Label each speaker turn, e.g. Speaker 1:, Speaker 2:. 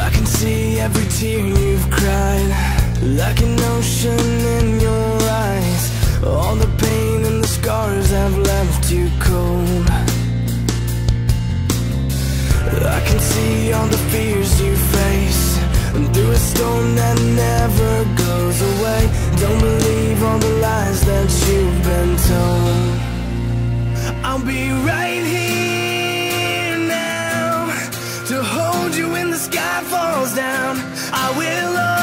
Speaker 1: I can see every tear you've cried, like an ocean in your eyes. All the pain and the scars have left you cold. I can see all the fears you face, and through a storm that never goes away. Don't believe all the lies that you've been told. I'll be right here now to hold you when the sky falls down. I will